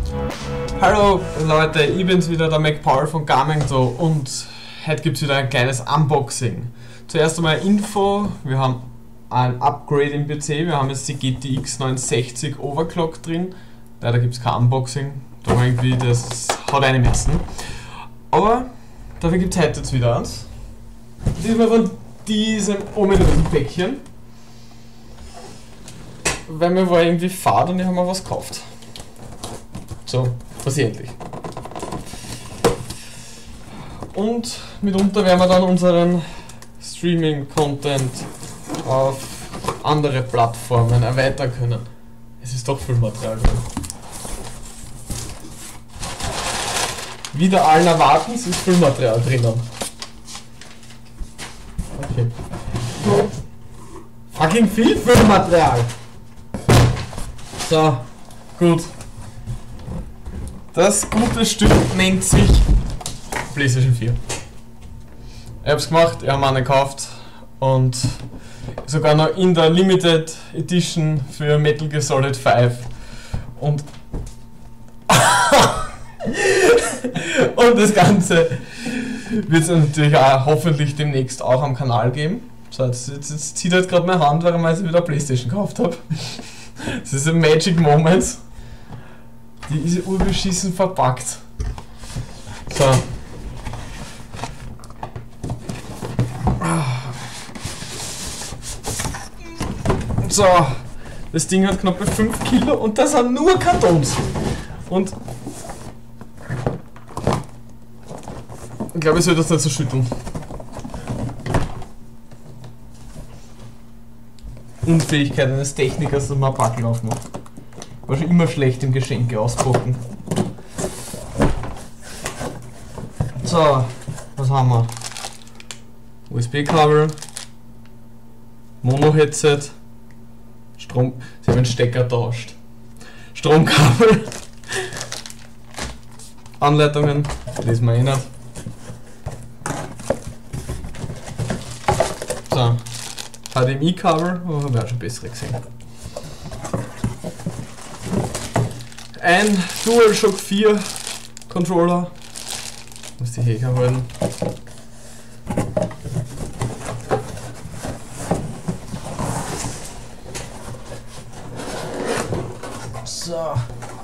Hallo Leute, ich bin's wieder, der MacPaul von Garmento, und heute gibt's wieder ein kleines Unboxing. Zuerst einmal Info: Wir haben ein Upgrade im PC, wir haben jetzt die GTX 960 Overclock drin. Leider gibt's kein Unboxing, da irgendwie, das hat einen messen. Aber dafür gibt's heute jetzt wieder eins. Diesmal von diesem ominösen Päckchen. Weil mir war irgendwie fad und ich habe mir was gekauft. So, versehentlich. Und mitunter werden wir dann unseren Streaming-Content auf andere Plattformen erweitern können. Es ist doch viel Material drin. Wieder allen Erwartens ist viel Material drinnen. Okay. Fucking viel Material! So, gut. Das gute Stück nennt sich PlayStation 4. Ich hab's gemacht, ich habe einen gekauft und sogar noch in der Limited Edition für Metal Gear Solid 5. Und und das Ganze wird es natürlich auch hoffentlich demnächst auch am Kanal geben. So, jetzt zieht halt gerade meine Hand, weil ich wieder PlayStation gekauft habe. Das ist ein Magic Moment. Die ist urbeschissen verpackt. So. So. Das Ding hat knapp 5 Kilo und das sind nur Kartons. Und ich glaube, ich soll das nicht so schütteln. Unfähigkeit eines Technikers, dass man ein Packel aufmacht. War schon immer schlecht im Geschenke auspacken. So, was haben wir? USB-Kabel, Mono-Headset, Strom. Sie haben den Stecker tauscht. Stromkabel, Anleitungen, lesen wir eh nicht. So, HDMI-Kabel, oh, habe ich auch schon bessere gesehen. Ein DualShock 4 Controller, muss die Häker halten. So.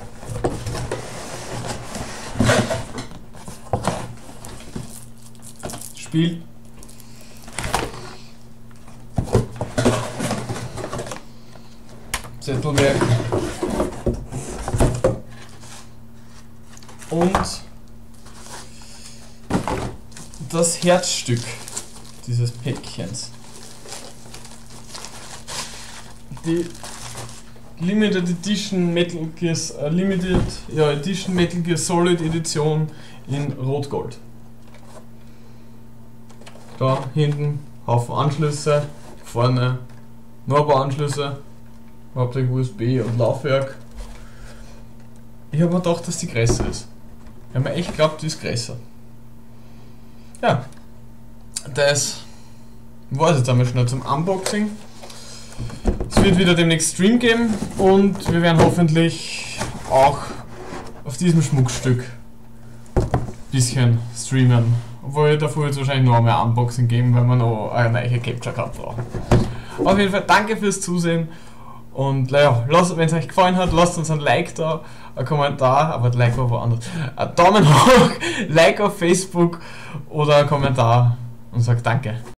Spiel. Zettelwerk. Und das Herzstück dieses Päckchens. Die Limited Edition Metal Gear Edition Metal Gear Solid Edition in Rot-Gold. Da hinten Haufen Anschlüsse, vorne noch ein paar Anschlüsse, hauptsächlich USB und Laufwerk. Ich habe mir gedacht, dass die größer ist. Ich habe mir echt geglaubt, die ist größer. Ja, das war es jetzt einmal schnell zum Unboxing. Es wird wieder demnächst Stream geben und wir werden hoffentlich auch auf diesem Schmuckstück ein bisschen streamen. Obwohl ich davor jetzt wahrscheinlich noch einmal ein Unboxing geben, weil wir noch eine neue Capture Card brauchen. Auf jeden Fall danke fürs Zusehen. Und ja, wenn es euch gefallen hat, lasst uns ein Like da, ein Kommentar, aber ein Like war woanders, ein Daumen hoch, Like auf Facebook oder ein Kommentar und sagt Danke.